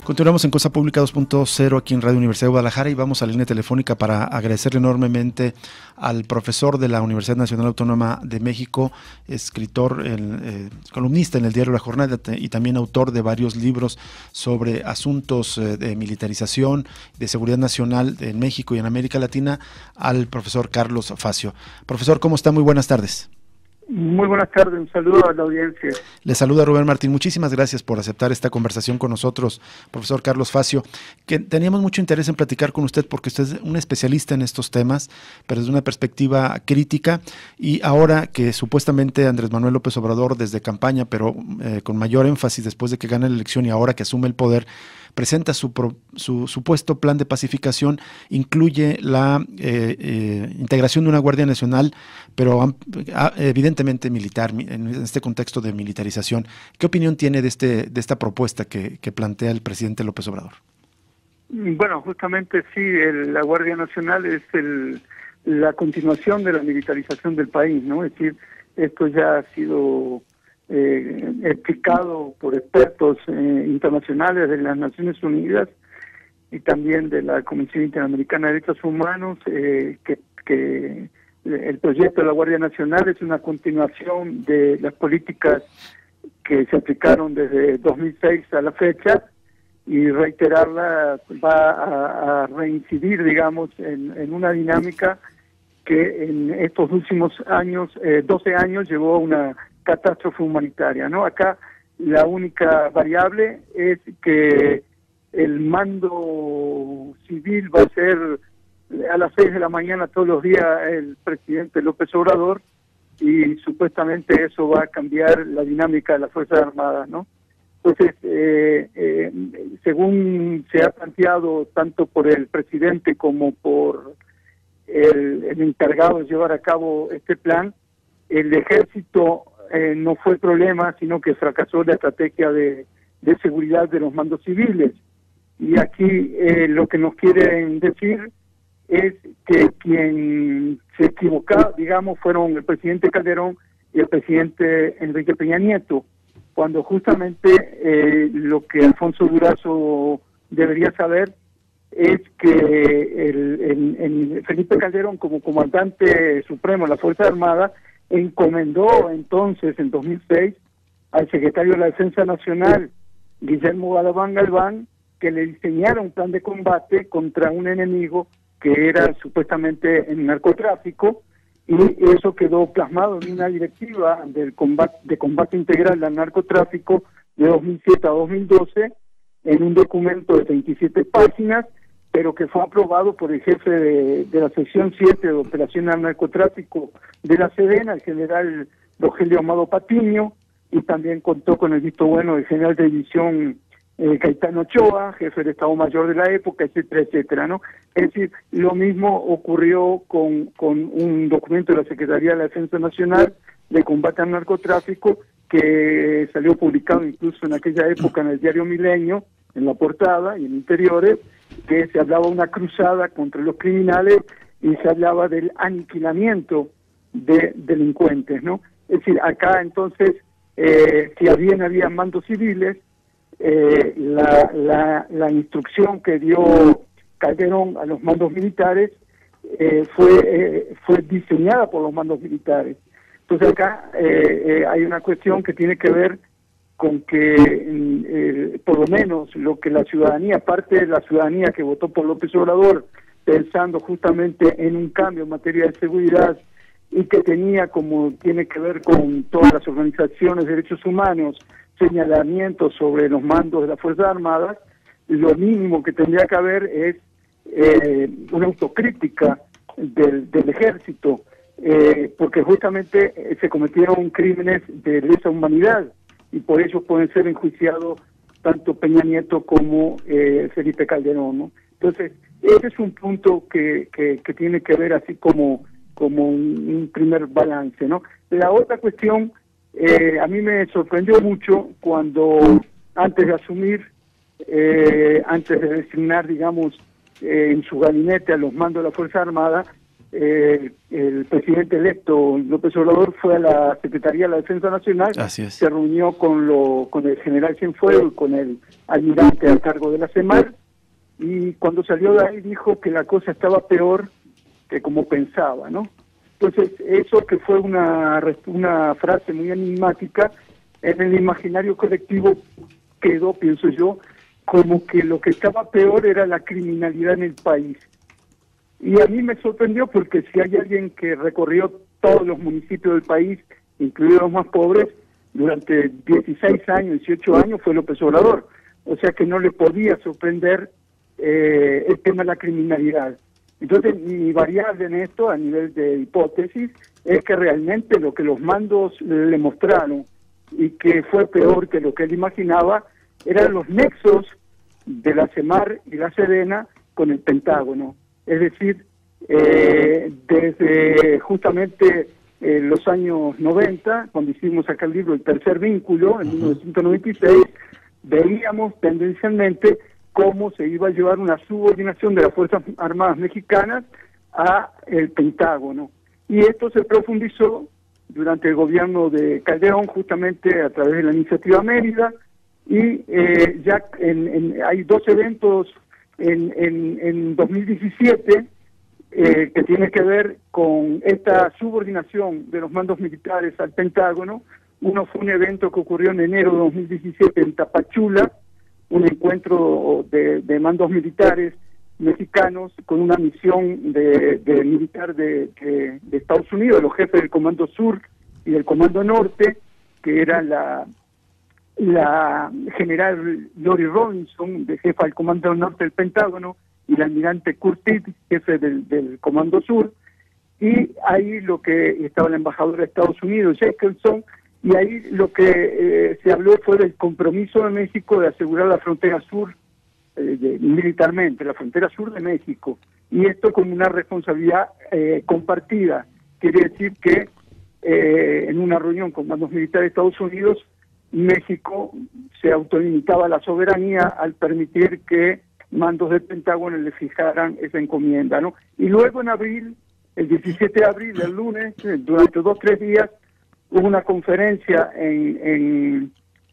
Continuamos en Cosa Pública 2.0 aquí en Radio Universidad de Guadalajara y vamos a la línea telefónica para agradecerle enormemente al profesor de la Universidad Nacional Autónoma de México, escritor, columnista en el diario La Jornada y también autor de varios libros sobre asuntos de militarización, de seguridad nacional en México y en América Latina, al profesor Carlos Facio. Profesor, ¿cómo está? Muy buenas tardes. Muy buenas tardes, un saludo a la audiencia. Le saluda Rubén Martín, muchísimas gracias por aceptar esta conversación con nosotros, profesor Carlos Facio, que teníamos mucho interés en platicar con usted porque usted es un especialista en estos temas, pero desde una perspectiva crítica, y ahora que supuestamente Andrés Manuel López Obrador desde campaña, pero con mayor énfasis después de que gana la elección y ahora que asume el poder, presenta su supuesto plan de pacificación, incluye la integración de una Guardia Nacional, pero evidentemente militar, en este contexto de militarización. ¿Qué opinión tiene de esta propuesta que plantea el presidente López Obrador? Bueno, justamente sí, la Guardia Nacional es la continuación de la militarización del país, ¿no? Es decir, esto ya ha sido explicado por expertos internacionales de las Naciones Unidas y también de la Comisión Interamericana de Derechos Humanos, que el proyecto de la Guardia Nacional es una continuación de las políticas que se aplicaron desde 2006 a la fecha, y reiterarla va a reincidir, digamos, en una dinámica que en estos últimos años, 12 años, llevó a una catástrofe humanitaria, ¿no? Acá la única variable es que el mando civil va a ser a las 6 de la mañana todos los días el presidente López Obrador, y supuestamente eso va a cambiar la dinámica de las Fuerzas Armadas, ¿no? Entonces, según se ha planteado tanto por el presidente como por el encargado de llevar a cabo este plan, el ejército no fue problema, sino que fracasó la estrategia de seguridad de los mandos civiles. Y aquí lo que nos quieren decir es que quien se equivocó, digamos, fueron el presidente Calderón y el presidente Enrique Peña Nieto, cuando justamente lo que Alfonso Durazo debería saber es que Felipe Calderón, como comandante supremo de la Fuerza Armada, encomendó entonces, en 2006, al secretario de la Defensa Nacional, Guillermo Galván Galván, que le diseñara un plan de combate contra un enemigo que era supuestamente el narcotráfico, y eso quedó plasmado en una directiva de combate integral al narcotráfico de 2007 a 2012, en un documento de 27 páginas, pero que fue aprobado por el jefe de la sección 7 de operaciones al narcotráfico de la Sedena, el general Rogelio Amado Patiño, y también contó con el visto bueno del general de división Caetano Ochoa, jefe de Estado Mayor de la época, etcétera, etcétera, ¿no? Es decir, lo mismo ocurrió con un documento de la Secretaría de la Defensa Nacional de combate al narcotráfico, que salió publicado incluso en aquella época en el diario Milenio, en la portada y en interiores, que se hablaba de una cruzada contra los criminales y se hablaba del aniquilamiento de delincuentes, ¿no? Es decir, acá entonces, si bien había mandos civiles, la instrucción que dio Calderón a los mandos militares fue diseñada por los mandos militares. Entonces acá hay una cuestión que tiene que ver con que por lo menos lo que la ciudadanía, parte de la ciudadanía que votó por López Obrador, pensando justamente en un cambio en materia de seguridad, y que tenía, como tiene que ver con todas las organizaciones de derechos humanos, señalamientos sobre los mandos de las Fuerzas Armadas, lo mínimo que tendría que haber es una autocrítica del ejército, porque justamente se cometieron crímenes de lesa humanidad, y por ello pueden ser enjuiciados tanto Peña Nieto como Felipe Calderón, ¿no? Entonces, ese es un punto que tiene que ver así como un primer balance, ¿no? La otra cuestión, a mí me sorprendió mucho cuando antes de asumir, antes de designar, digamos, en su gabinete a los mandos de la Fuerza Armada, el presidente electo López Obrador fue a la Secretaría de la Defensa Nacional, se reunió con el general Cienfuegos y con el almirante a cargo de la CEMAR, y cuando salió de ahí dijo que la cosa estaba peor que como pensaba, ¿no? Entonces, eso que fue una frase muy enigmática, en el imaginario colectivo quedó, pienso yo, como que lo que estaba peor era la criminalidad en el país. Y a mí me sorprendió porque si hay alguien que recorrió todos los municipios del país, incluidos los más pobres, durante 16 años, 18 años, fue López Obrador. O sea que no le podía sorprender el tema de la criminalidad. Entonces, mi variable en esto, a nivel de hipótesis, es que realmente lo que los mandos le mostraron y que fue peor que lo que él imaginaba, eran los nexos de la CEMAR y la Sedena con el Pentágono. Es decir, desde justamente los años 90, cuando hicimos acá el libro El Tercer Vínculo, en 1996, veíamos tendencialmente cómo se iba a llevar una subordinación de las Fuerzas Armadas mexicanas a el Pentágono. Y esto se profundizó durante el gobierno de Calderón, justamente a través de la Iniciativa Mérida, y ya hay dos eventos en 2017 que tiene que ver con esta subordinación de los mandos militares al Pentágono. Uno fue un evento que ocurrió en enero de 2017 en Tapachula, un encuentro de mandos militares mexicanos con una misión de militar de Estados Unidos, los jefes del Comando Sur y del Comando Norte, que era la general Lori Robinson, de jefa del Comando Norte del Pentágono, y el almirante Curtis, jefe del Comando Sur, y ahí lo que estaba el embajador de Estados Unidos, Jacobson, y ahí lo que se habló fue del compromiso de México de asegurar la frontera sur militarmente, la frontera sur de México, y esto como una responsabilidad compartida. Quiere decir que en una reunión con mandos militares de Estados Unidos, México se autolimitaba la soberanía al permitir que mandos del Pentágono le fijaran esa encomienda, ¿no? Y luego en abril, el 17 de abril, el lunes, durante 2 o 3 días, hubo una conferencia en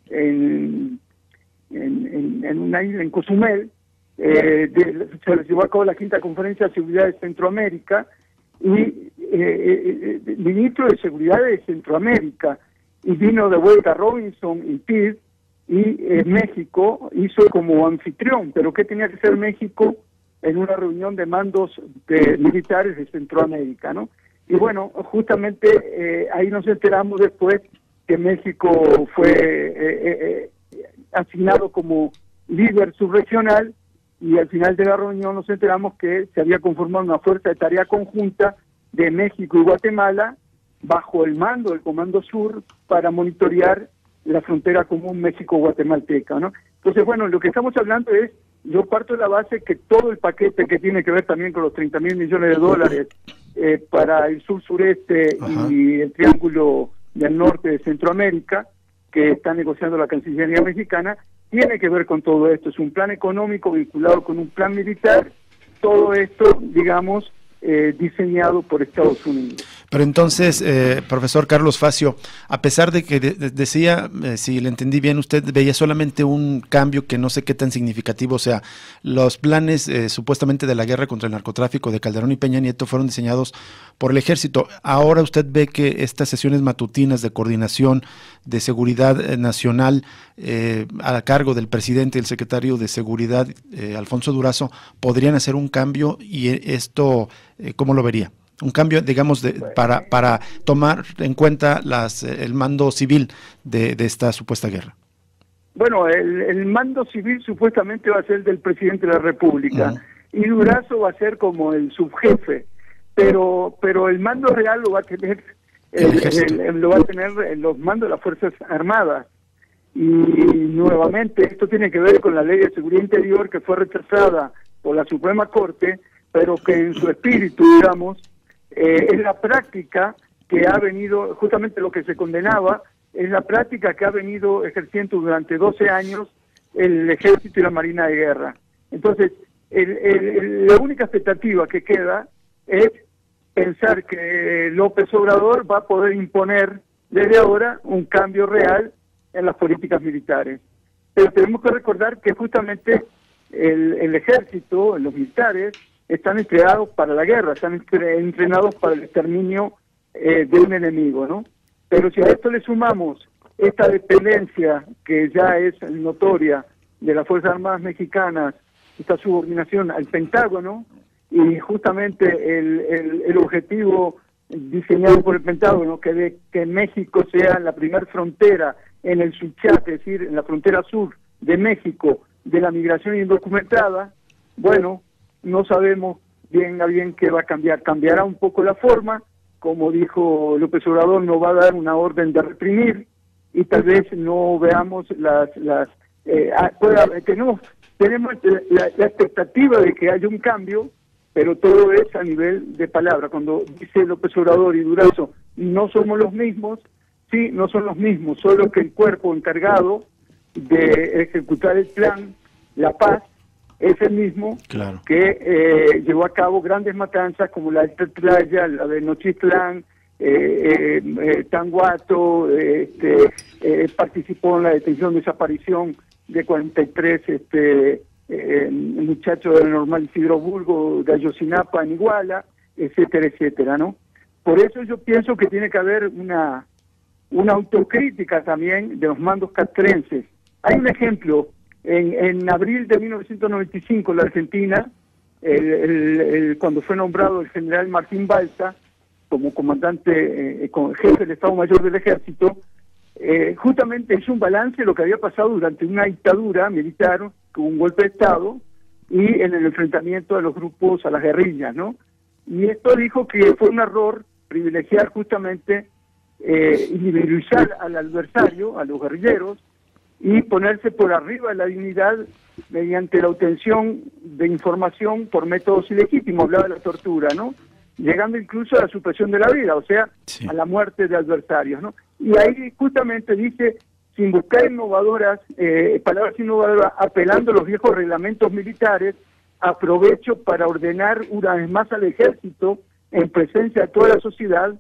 una isla, en Cozumel, se llevó a cabo la 5ª Conferencia de Seguridad de Centroamérica, y el ministro de Seguridad de Centroamérica, y vino de vuelta Robinson y Pitt, y México hizo como anfitrión. Pero ¿qué tenía que hacer México en una reunión de mandos militares de Centroamérica, ¿no? Y bueno, justamente ahí nos enteramos después que México fue asignado como líder subregional, y al final de la reunión nos enteramos que se había conformado una fuerza de tarea conjunta de México y Guatemala bajo el mando del Comando Sur para monitorear la frontera común México-Guatemalteca, ¿no? Entonces, bueno, lo que estamos hablando es, yo parto de la base que todo el paquete que tiene que ver también con los 30.000 millones de dólares para el sur-sureste y el triángulo del norte de Centroamérica, que está negociando la Cancillería mexicana, tiene que ver con todo esto. Es un plan económico vinculado con un plan militar, todo esto, digamos, diseñado por Estados Unidos. Pero entonces, profesor Carlos Facio, a pesar de que decía, si le entendí bien, usted veía solamente un cambio que no sé qué tan significativo, o sea, los planes supuestamente de la guerra contra el narcotráfico de Calderón y Peña Nieto fueron diseñados por el ejército. Ahora usted ve que estas sesiones matutinas de coordinación de seguridad nacional a cargo del presidente y el secretario de Seguridad, Alfonso Durazo, podrían hacer un cambio, y esto, ¿cómo lo vería? Un cambio, digamos, para tomar en cuenta el mando civil de esta supuesta guerra. Bueno, el mando civil supuestamente va a ser del presidente de la República, y Durazo va a ser como el subjefe, pero el mando real lo va a tener los mandos de las Fuerzas Armadas. Y nuevamente esto tiene que ver con la Ley de Seguridad Interior, que fue rechazada por la Suprema Corte, pero que en su espíritu, digamos, es la práctica que ha venido, justamente lo que se condenaba, es la práctica que ha venido ejerciendo durante 12 años el Ejército y la Marina de Guerra. Entonces, la única expectativa que queda es pensar que López Obrador va a poder imponer desde ahora un cambio real en las políticas militares. Pero tenemos que recordar que justamente el ejército, los militares, están entrenados para la guerra, están entrenados para el exterminio de un enemigo, ¿no? Pero si a esto le sumamos esta dependencia que ya es notoria de las Fuerzas Armadas Mexicanas, esta subordinación al Pentágono, y justamente el objetivo diseñado por el Pentágono, que México sea la primera frontera en el Suchiate, es decir, en la frontera sur de México, de la migración indocumentada, bueno, no sabemos bien a bien qué va a cambiar. Cambiará un poco la forma, como dijo López Obrador, no va a dar una orden de reprimir, y tal vez no veamos tenemos la expectativa de que haya un cambio, pero todo es a nivel de palabra. Cuando dice López Obrador y Durazo, no somos los mismos, sí, no son los mismos, solo que el cuerpo encargado de ejecutar el plan, la paz, es el mismo, claro, que llevó a cabo grandes matanzas como la de Tlatlaya, la de Nochitlán, Tanguato, participó en la detención, desaparición de 43 muchachos del Normal Isidro Burgo, de Ayotzinapa en Iguala, etcétera, etcétera, ¿no? Por eso yo pienso que tiene que haber una autocrítica también de los mandos castrenses. Hay un ejemplo, en abril de 1995, la Argentina, cuando fue nombrado el general Martín Balsa como comandante, jefe del Estado Mayor del Ejército, justamente hizo un balance de lo que había pasado durante una dictadura militar, con un golpe de Estado, y en el enfrentamiento a los grupos, a las guerrillas, ¿no? Y esto dijo que fue un error privilegiar justamente, individualizar al adversario, a los guerrilleros, y ponerse por arriba de la dignidad mediante la obtención de información por métodos ilegítimos, hablaba de la tortura, ¿no? Llegando incluso a la supresión de la vida, o sea, sí, a la muerte de adversarios, ¿no? Y ahí justamente dice, sin buscar palabras innovadoras, apelando a los viejos reglamentos militares, aprovecho para ordenar una vez más al ejército, en presencia de toda la sociedad,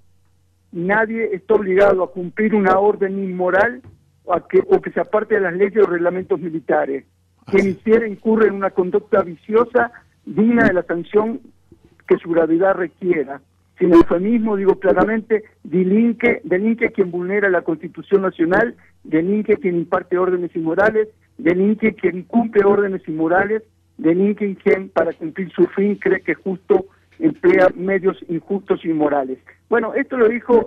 nadie está obligado a cumplir una orden inmoral o que se aparte de las leyes o reglamentos militares. Quien hiciera incurre en una conducta viciosa, digna de la sanción que su gravedad requiera. Sin eufemismo, digo claramente, delinque quien vulnera la Constitución Nacional, delinque quien imparte órdenes inmorales, delinque quien cumple órdenes inmorales, delinque quien para cumplir su fin cree que justo emplea medios injustos y inmorales. Bueno, esto lo dijo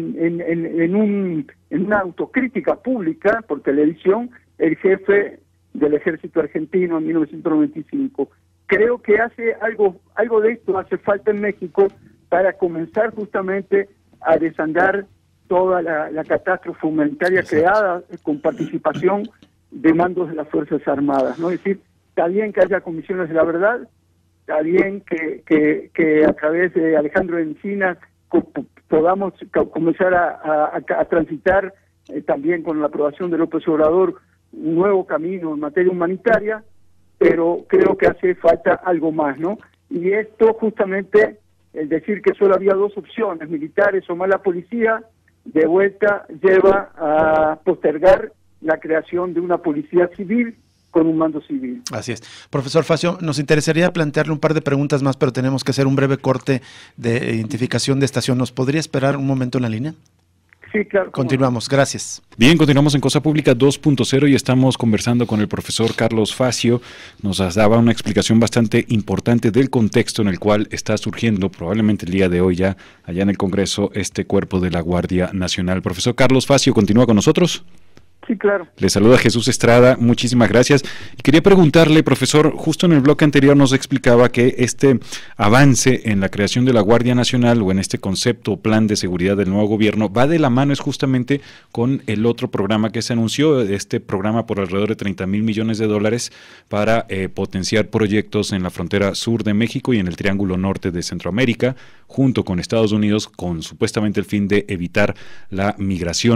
en una autocrítica pública por televisión el jefe del ejército argentino en 1995. Creo que hace algo de esto hace falta en México para comenzar justamente a desandar toda la catástrofe humanitaria creada con participación de mandos de las Fuerzas Armadas, ¿no? Es decir, está bien que haya comisiones de la verdad, está bien que a través de Alejandro Encinas podamos comenzar a transitar también con la aprobación de López Obrador un nuevo camino en materia humanitaria, pero creo que hace falta algo más, ¿no? Y esto justamente, el decir que solo había dos opciones, militares o mala policía, de vuelta lleva a postergar la creación de una policía civil con un mando civil. Así es. Profesor Facio, nos interesaría plantearle un par de preguntas más, pero tenemos que hacer un breve corte de identificación de estación. ¿Nos podría esperar un momento en la línea? Sí, claro. Continuamos, gracias. Bien, continuamos en Cosa Pública 2.0 y estamos conversando con el profesor Carlos Facio. Nos daba una explicación bastante importante del contexto en el cual está surgiendo, probablemente el día de hoy ya, allá en el Congreso, este cuerpo de la Guardia Nacional. Profesor Carlos Facio, ¿continúa con nosotros? Sí, claro. Le saluda Jesús Estrada, muchísimas gracias. Y quería preguntarle, profesor, justo en el bloque anterior nos explicaba que este avance en la creación de la Guardia Nacional o en este concepto o plan de seguridad del nuevo gobierno va de la mano es justamente con el otro programa que se anunció, este programa por alrededor de $30,000 millones para potenciar proyectos en la frontera sur de México y en el Triángulo Norte de Centroamérica, junto con Estados Unidos, con supuestamente el fin de evitar la migración.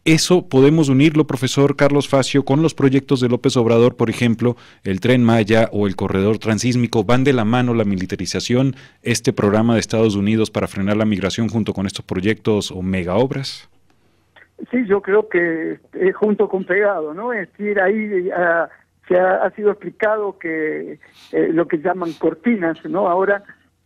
Eso podemos unirlo, profesor Carlos Facio, con los proyectos de López Obrador, por ejemplo, el Tren Maya o el corredor transísmico. ¿Van de la mano la militarización, este programa de Estados Unidos para frenar la migración junto con estos proyectos o megaobras? Sí, yo creo que es junto con pegado, ¿no? Es decir, ahí ha sido explicado que lo que llaman cortinas, ¿no? Ahora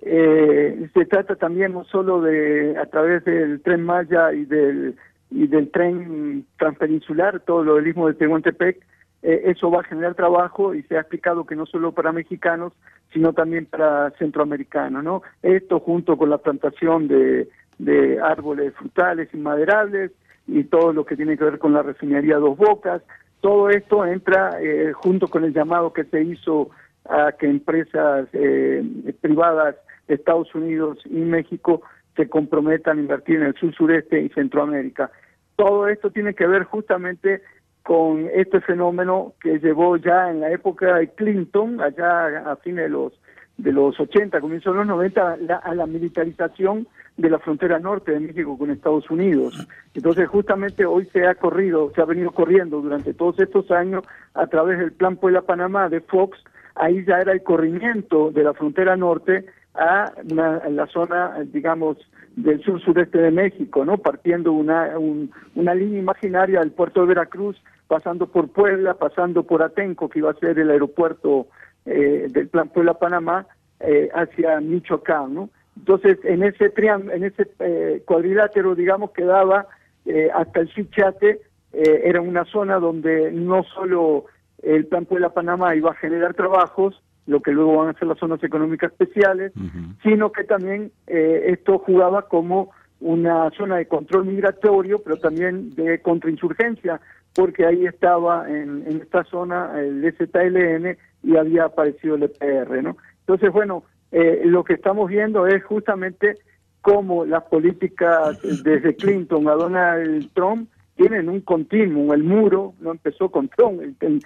se trata también no solo de, a través del Tren Maya y del tren transpeninsular, todo lo del Istmo de Tehuantepec, eso va a generar trabajo y se ha explicado que no solo para mexicanos, sino también para centroamericanos, ¿no? Esto junto con la plantación de árboles frutales y maderables y todo lo que tiene que ver con la refinería Dos Bocas, todo esto entra junto con el llamado que se hizo a que empresas privadas de Estados Unidos y México se comprometan a invertir en el sur, sureste y Centroamérica. Todo esto tiene que ver justamente con este fenómeno que llevó ya en la época de Clinton, allá a fines de los 80, comienzos de los 90, a la militarización de la frontera norte de México con Estados Unidos. Entonces justamente hoy se ha venido corriendo durante todos estos años a través del Plan Puebla-Panamá de Fox. Ahí ya era el corrimiento de la frontera norte a la zona, digamos, del sur-sureste de México, ¿no? Partiendo una línea imaginaria del puerto de Veracruz, pasando por Puebla, pasando por Atenco, que iba a ser el aeropuerto del Plan Puebla-Panamá, hacia Michoacán, ¿no? Entonces, en ese cuadrilátero, digamos, que daba hasta el Chichate, era una zona donde no solo el Plan Puebla-Panamá iba a generar trabajos, lo que luego van a ser las zonas económicas especiales, sino que también esto jugaba como una zona de control migratorio, pero también de contrainsurgencia, porque ahí estaba en esta zona el ZLN y había aparecido el EPR, ¿no? Entonces, bueno, lo que estamos viendo es justamente cómo las políticas desde Clinton a Donald Trump tienen un continuum. El muro no empezó con Trump,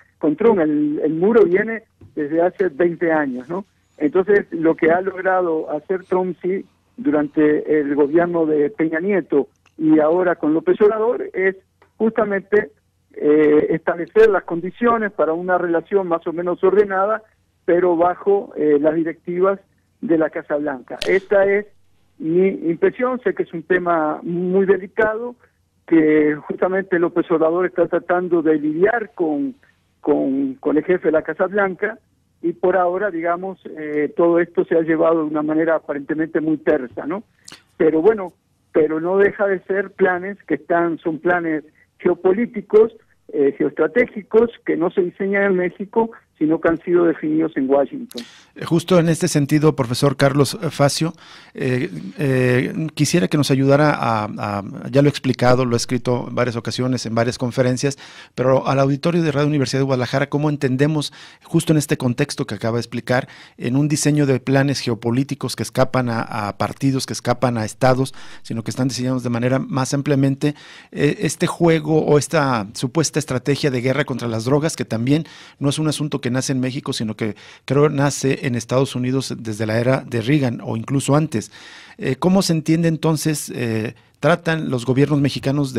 el muro viene desde hace 20 años, ¿no? Entonces, lo que ha logrado hacer Trump, sí, durante el gobierno de Peña Nieto y ahora con López Obrador, es justamente establecer las condiciones para una relación más o menos ordenada, pero bajo las directivas de la Casa Blanca. Esta es mi impresión. Sé que es un tema muy delicado, que justamente López Obrador está tratando de lidiar con el jefe de la Casa Blanca, y por ahora, digamos, todo esto se ha llevado de una manera aparentemente muy tersa, ¿no? Pero bueno, pero no deja de ser planes que son planes geopolíticos, geoestratégicos, que no se diseñan en México, sino que han sido definidos en Washington. Justo en este sentido, profesor Carlos Facio, quisiera que nos ayudara ya lo he explicado, lo he escrito en varias ocasiones, en varias conferencias, pero al auditorio de Radio Universidad de Guadalajara, ¿cómo entendemos, justo en este contexto que acaba de explicar, en un diseño de planes geopolíticos que escapan a partidos, que escapan a estados, sino que están diseñados de manera más ampliamente, este juego o esta supuesta estrategia de guerra contra las drogas, que también no es un asunto que nace en México, sino que creo nace en Estados Unidos desde la era de Reagan o incluso antes. ¿Cómo se entiende entonces, tratan los gobiernos mexicanos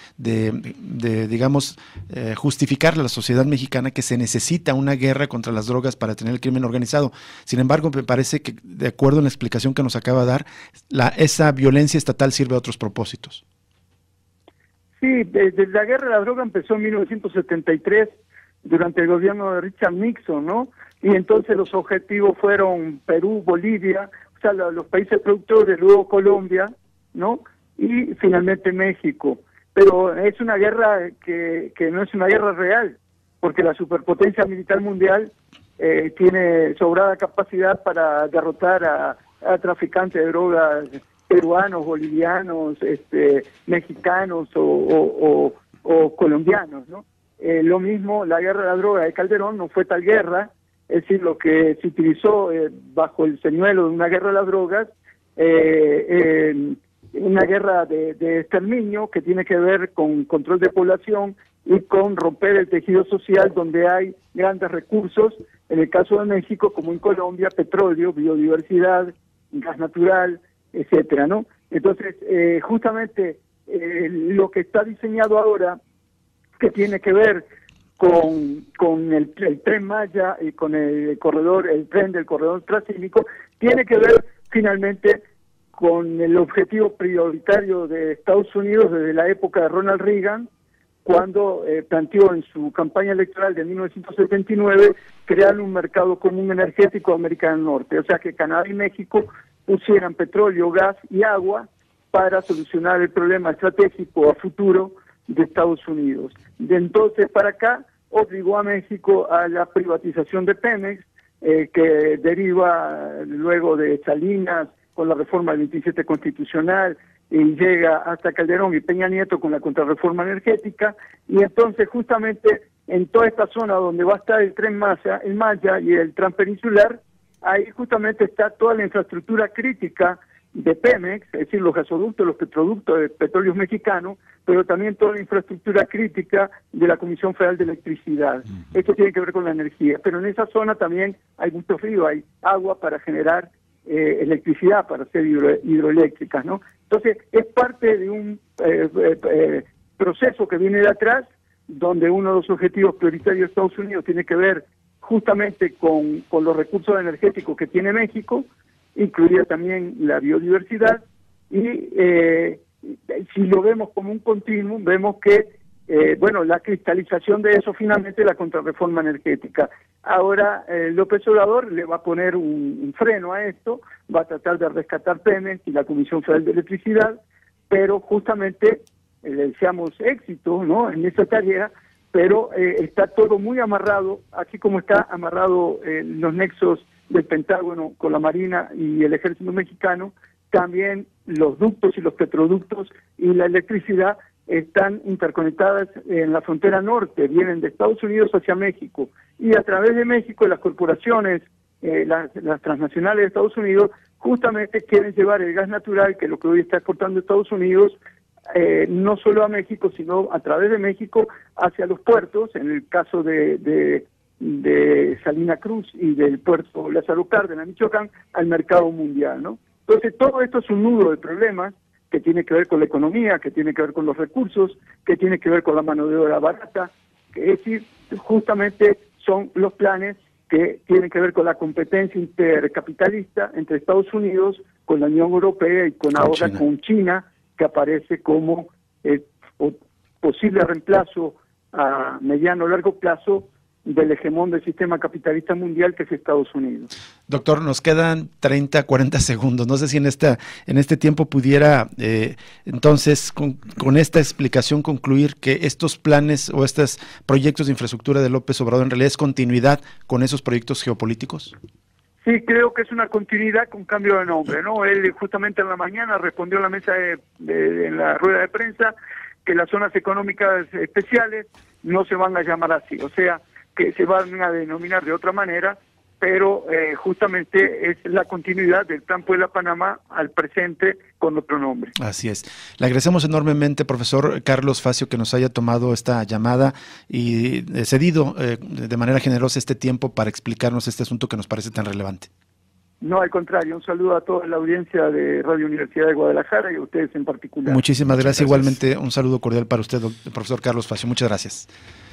de digamos, justificar a la sociedad mexicana que se necesita una guerra contra las drogas para tener el crimen organizado? Sin embargo, me parece que, de acuerdo en la explicación que nos acaba de dar, esa violencia estatal sirve a otros propósitos. Sí, desde la guerra de la droga empezó en 1973, durante el gobierno de Richard Nixon, ¿no? Y entonces los objetivos fueron Perú, Bolivia, o sea, los países productores, luego Colombia, ¿no? Y finalmente México. Pero es una guerra que no es una guerra real, porque la superpotencia militar mundial tiene sobrada capacidad para derrotar a traficantes de drogas peruanos, bolivianos, mexicanos o colombianos, ¿no? Lo mismo, la guerra de la droga de Calderón no fue tal guerra, es decir, lo que se utilizó bajo el señuelo de una guerra de las drogas, una guerra de exterminio que tiene que ver con control de población y con romper el tejido social donde hay grandes recursos, en el caso de México, como en Colombia, petróleo, biodiversidad, gas natural, etcétera, ¿no? Entonces, justamente lo que está diseñado ahora, que tiene que ver con el Tren Maya y con el tren del corredor transísmico, tiene que ver finalmente con el objetivo prioritario de Estados Unidos desde la época de Ronald Reagan, cuando planteó en su campaña electoral de 1979 crear un mercado común energético de América del Norte, o sea que Canadá y México pusieran petróleo, gas y agua para solucionar el problema estratégico a futuro de Estados Unidos. De entonces para acá obligó a México a la privatización de Pemex, que deriva luego de Salinas con la reforma del 27 constitucional y llega hasta Calderón y Peña Nieto con la contrarreforma energética, y entonces justamente en toda esta zona donde va a estar el Tren Maya, y el Transpeninsular, ahí justamente está toda la infraestructura crítica de Pemex, es decir, los gasoductos, los petroductos de Petróleos Mexicanos, pero también toda la infraestructura crítica de la Comisión Federal de Electricidad. Esto tiene que ver con la energía, pero en esa zona también hay mucho río, hay agua para generar electricidad, para hacer hidroeléctricas, ¿no? Entonces, es parte de un proceso que viene de atrás, donde uno de los objetivos prioritarios de Estados Unidos tiene que ver justamente con los recursos energéticos que tiene México, incluida también la biodiversidad, y si lo vemos como un continuum, vemos que la cristalización de eso finalmente es la contrarreforma energética. Ahora López Obrador le va a poner un freno a esto, va a tratar de rescatar Pemex y la Comisión Federal de Electricidad, pero justamente le deseamos éxito, ¿no?, en esa tarea, pero está todo muy amarrado, así como está amarrado los nexos del Pentágono con la Marina y el Ejército Mexicano, también los ductos y los petroductos y la electricidad están interconectadas en la frontera norte, vienen de Estados Unidos hacia México, y a través de México las corporaciones, las transnacionales de Estados Unidos, justamente quieren llevar el gas natural, que es lo que hoy está exportando Estados Unidos, no solo a México, sino a través de México hacia los puertos, en el caso de Salina Cruz y del puerto Lázaro Cárdenas, Michoacán, al mercado mundial, ¿no? Entonces todo esto es un nudo de problemas que tiene que ver con la economía, que tiene que ver con los recursos, que tiene que ver con la mano de obra barata, que es decir, justamente son los planes que tienen que ver con la competencia intercapitalista entre Estados Unidos, con la Unión Europea y ahora con China, que aparece como posible reemplazo a mediano o largo plazo del hegemón del sistema capitalista mundial, que es Estados Unidos. Doctor, nos quedan 30, 40 segundos. No sé si en este tiempo pudiera, entonces, con esta explicación concluir que estos planes o estos proyectos de infraestructura de López Obrador en realidad es continuidad con esos proyectos geopolíticos. Sí, creo que es una continuidad con cambio de nombre, ¿no? Él justamente en la mañana respondió a la mesa en la rueda de prensa que las zonas económicas especiales no se van a llamar así, o sea, que se van a denominar de otra manera, pero justamente es la continuidad del Plan Puebla-Panamá al presente con otro nombre. Así es. Le agradecemos enormemente, profesor Carlos Facio, que nos haya tomado esta llamada y cedido de manera generosa este tiempo para explicarnos este asunto que nos parece tan relevante. No, al contrario, un saludo a toda la audiencia de Radio Universidad de Guadalajara y a ustedes en particular. Muchísimas gracias. Igualmente un saludo cordial para usted, profesor Carlos Facio. Muchas gracias.